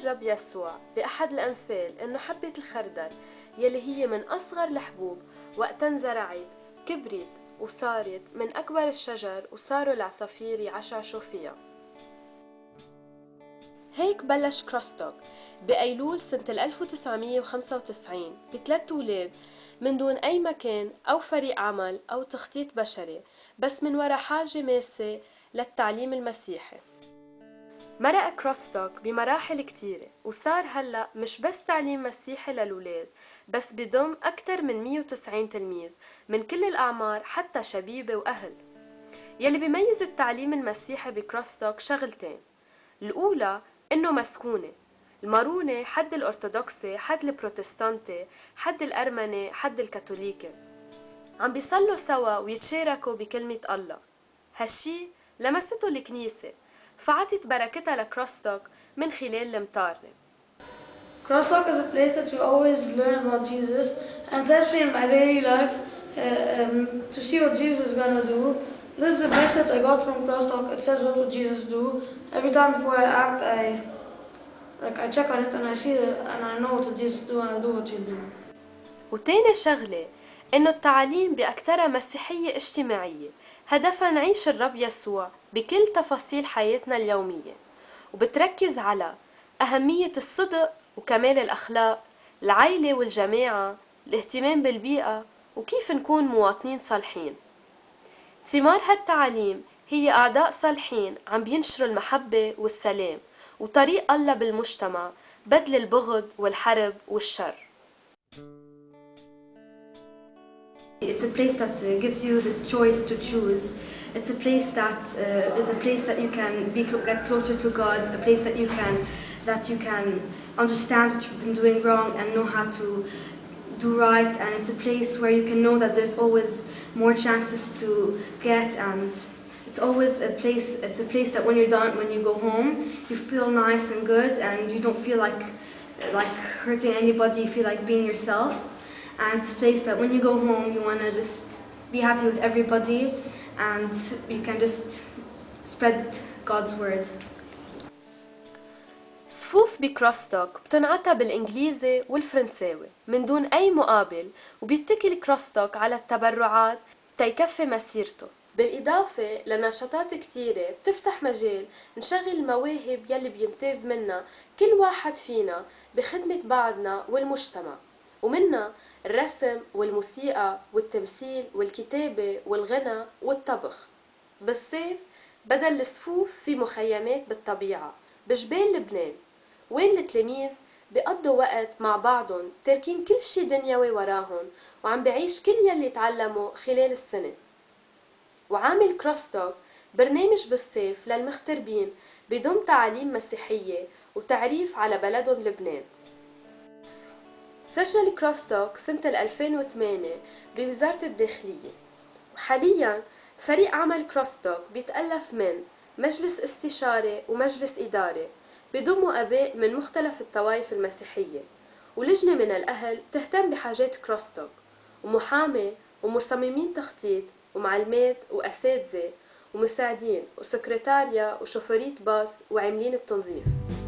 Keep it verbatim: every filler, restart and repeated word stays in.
الرب يسوع بأحد الأمثال إنه حبة الخردل يلي هي من أصغر الحبوب وقت انزرعت كبرت وصارت من أكبر الشجر وصاروا العصافير يعشعشوا فيها. هيك بلش كروستوك بأيلول سنة ألف وتسعمية وخمسة وتسعين بثلاث أولاد من دون أي مكان أو فريق عمل أو تخطيط بشري، بس من وراء حاجة ماسة للتعليم المسيحي. مرق كروستوك بمراحل كتيرة وصار هلأ مش بس تعليم مسيحي للولاد، بس بضم أكثر من مية وتسعين تلميذ من كل الأعمار حتى شبيبة وأهل. يلي بيميز التعليم المسيحي بكروستوك شغلتين، الأولى إنه مسكونة، المارونة حد الأرثوذكسي حد البروتستانتي حد الأرمني حد الكاثوليكي عم بيصلوا سوا ويتشاركوا بكلمة الله. هالشي لمسته الكنيسة فعطت بركتها لكروستوك من خلال المطارنة. CrossTalk is a place that you always learn about Jesus, and it helps me in my daily life uh, um, to see what Jesus is gonna do. This is the bracelet I got from CrossTalk. It says what would Jesus do. Every time before I act, I like I check on it and I see it and I know what Jesus do and I'll do what he'll do. وتاني شغلة إنه التعليم بأكثرها مسيحية اجتماعية، هدفها نعيش الرب يسوع بكل تفاصيل حياتنا اليومية، وبتركز على أهمية الصدق وكمال الأخلاق، العيلة والجماعة، الاهتمام بالبيئة، وكيف نكون مواطنين صالحين. ثمار هالتعليم هي أعضاء صالحين عم بينشروا المحبة والسلام وطريق الله بالمجتمع بدل البغض والحرب والشر. It's a place that uh, gives you the choice to choose. It's a place that uh, is a place that you can be get closer to God. A place that you can that you can understand what you've been doing wrong and know how to do right. And it's a place where you can know that there's always more chances to get. And it's always a place. It's a place that when you're done, when you go home, you feel nice and good, and you don't feel like like hurting anybody. You feel like being yourself. And it's a place that when you go home you want to just be happy with everybody and you can just spread God's word. صفوف بكروستوك بتنعطى بالإنجليزي والفرنساوي من دون أي مقابل، وبيتكل كروستوك على التبرعات تيكفي مسيرته، بالإضافة لنشاطات كتيرة بتفتح مجال نشغل المواهب يلي بيمتاز منها كل واحد فينا بخدمة بعضنا والمجتمع، ومنها الرسم والموسيقى والتمثيل والكتابة والغنى والطبخ. بالصيف بدل الصفوف في مخيمات بالطبيعة بجبال لبنان، وين التلاميذ بيقضوا وقت مع بعضهم تاركين كل شي دنيوي وراهم وعم بعيش كل يلي تعلموا خلال السنة. وعامل كروستوك برنامج بالصيف للمغتربين بضم تعاليم مسيحية وتعريف على بلدهم لبنان. سجل كروستوك سنة ألفين وثمانية بوزارة الداخلية، وحالياً فريق عمل كروستوك بيتألف من مجلس استشاري ومجلس إداري بيضموا آباء من مختلف الطوائف المسيحية، ولجنة من الأهل تهتم بحاجات كروستوك، ومحامي ومصممين تخطيط ومعلمات وأساتذة ومساعدين وسكرتاريا وشوفرية باص وعاملين التنظيف.